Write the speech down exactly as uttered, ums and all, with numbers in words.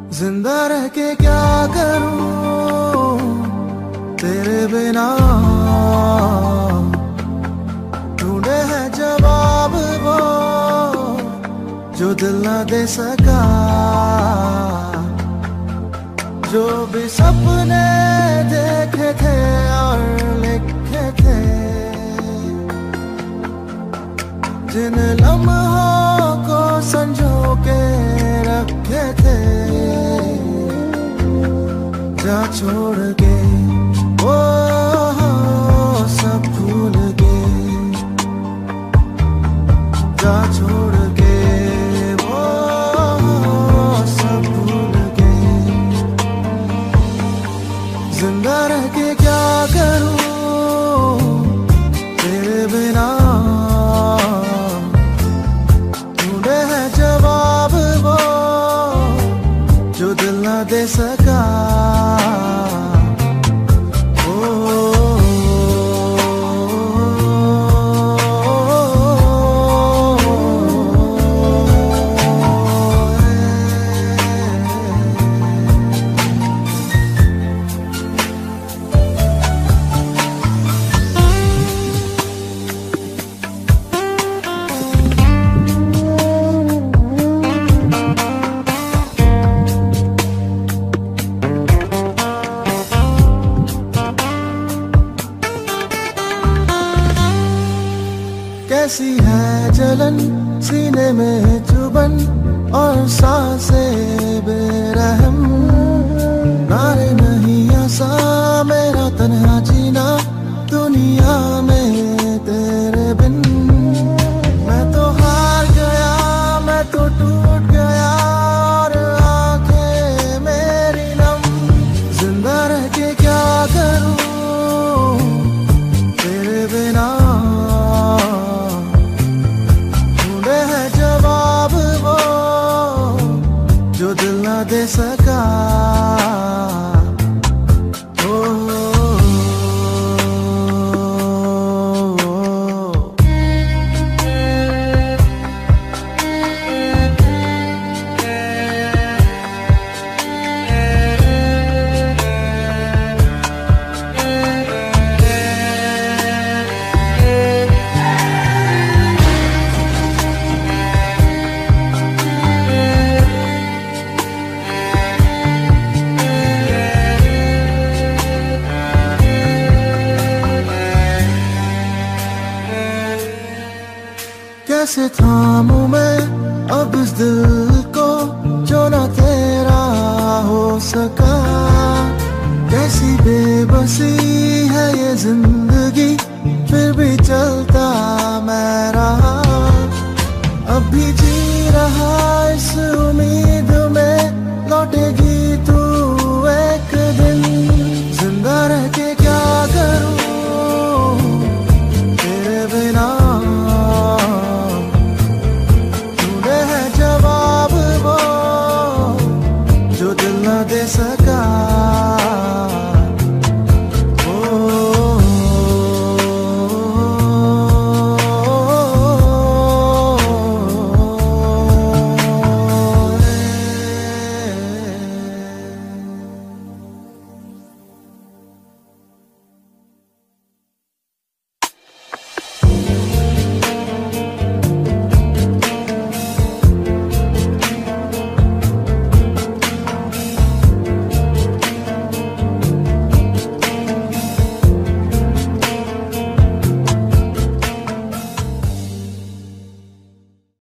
जिंदा रह के क्या करूं तेरे बिना, ढूंढे है जवाब वो जो दिल ना दे सका। जो भी सपने देखे थे और लिखे थे, जिन लम्हों को संजो के रखे थे, जा छोड़ के वो सब भूल के, जा छोड़ के वो सब भूल के। जिंदा रह के क्या करूं तेरे बिना, ढूंढे है जवाब वो जो दिल ना दे सका। कैसी है जलन सीने में चुभन और सांसें बेरहम, नारे नहीं आसा मेरा तन्हा जीना दुनिया में तेरे बिन। मैं तो हार गया, मैं तो टूट गया और आंखें मेरी नम। जिंदा रह के क्या करूं तेरे बिना, जो दिल ना दे सका। कैसे थामूं मैं अब इस दिल को जो ना तेरा हो सका। कैसी बेबसी है ये जिंदगी फिर भी चलता मैं रहा। अब भी